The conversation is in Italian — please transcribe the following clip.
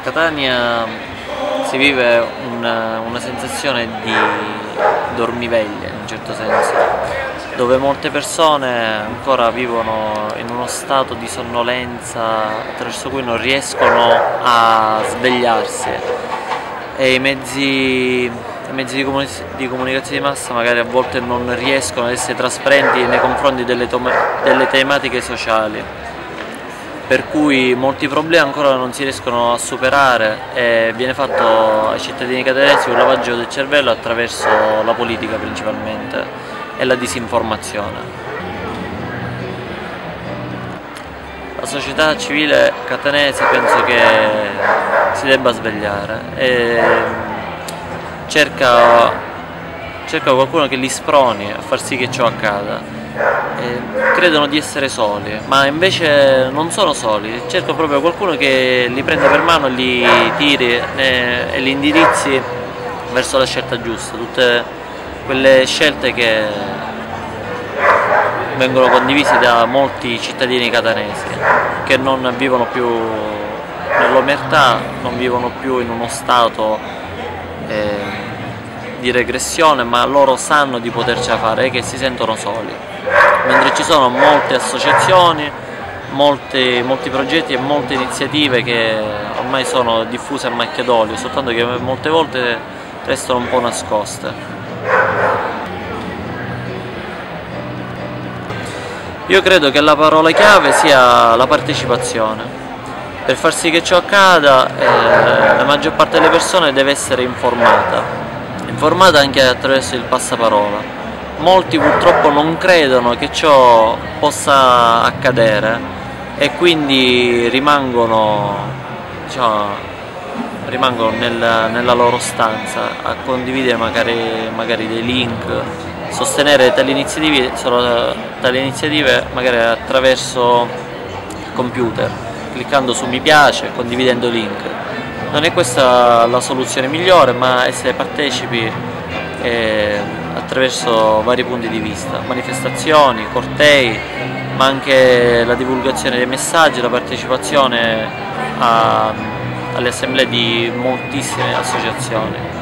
Catania si vive una sensazione di dormiveglia in un certo senso, dove molte persone ancora vivono in uno stato di sonnolenza attraverso cui non riescono a svegliarsi e i mezzi di comunicazione di massa magari a volte non riescono ad essere trasparenti nei confronti delle tematiche sociali, per cui molti problemi ancora non si riescono a superare e viene fatto ai cittadini catanesi un lavaggio del cervello attraverso la politica principalmente e la disinformazione. La società civile catanese penso che si debba svegliare e cerca qualcuno che li sproni a far sì che ciò accada. Credono di essere soli, ma invece non sono soli, cerco proprio qualcuno che li prenda per mano, li tiri e li indirizzi verso la scelta giusta, tutte quelle scelte che vengono condivise da molti cittadini catanesi che non vivono più nell'omertà, non vivono più in uno stato di regressione, ma loro sanno di potercela fare e che si sentono soli, mentre ci sono molte associazioni, molti progetti e molte iniziative che ormai sono diffuse a macchia d'olio, soltanto che molte volte restano un po' nascoste. Io credo che la parola chiave sia la partecipazione. Per far sì che ciò accada, la maggior parte delle persone deve essere informata anche attraverso il passaparola. Molti purtroppo non credono che ciò possa accadere e quindi rimangono nella loro stanza a condividere magari dei link, sostenere tali iniziative magari attraverso il computer, cliccando su mi piace, condividendo link. Non è questa la soluzione migliore, ma essere partecipi attraverso vari punti di vista, manifestazioni, cortei, ma anche la divulgazione dei messaggi, la partecipazione alle assemblee di moltissime associazioni.